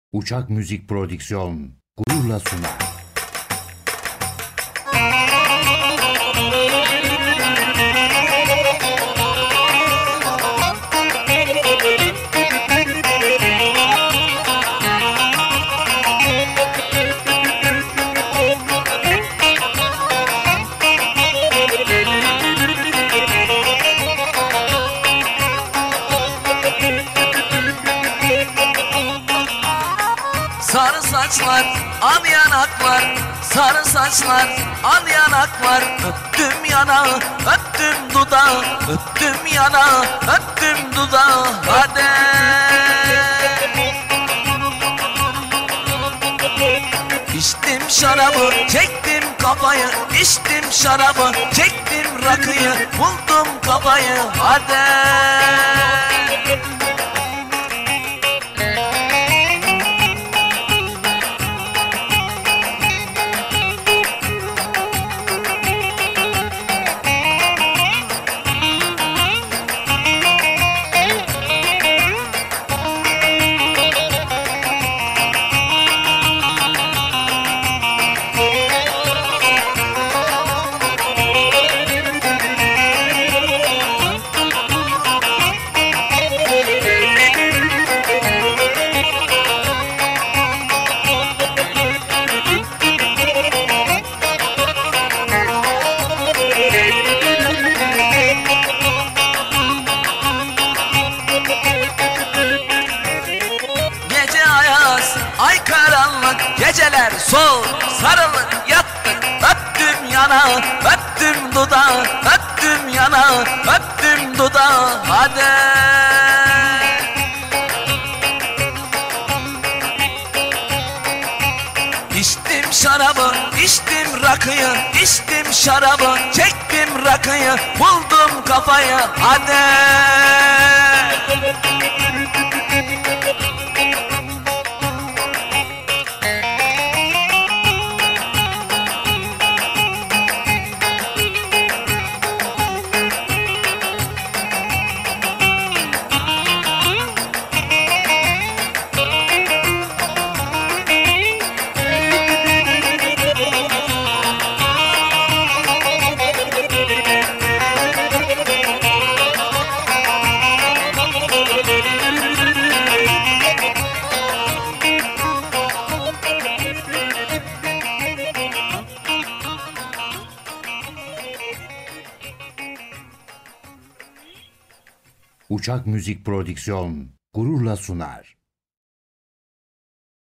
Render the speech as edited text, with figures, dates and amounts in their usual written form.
Uçak Müzik Prodüksiyon gururla sunar. Sarı saçlar, al yanaklar, sarı saçlar, al yanaklar. Öptüm yanağı, öptüm dudağı, öptüm yanağı, öptüm dudağı. Hadi. İçtim şarabı, çektim kafayı, içtim şarabı, çektim rakıyı, buldum kafayı. Hadi. Ay karanlık, geceler soğuk, sarılıp yattık. Öptüm yanağı, öptüm dudağı, öptüm yanağı, öptüm dudağı. Hadi. İçtim şarabı, içtim rakıyı, içtim şarabı, çektim rakıyı, buldum kafayı. Hadi. Uçak Müzik Prodüksiyon gururla sunar.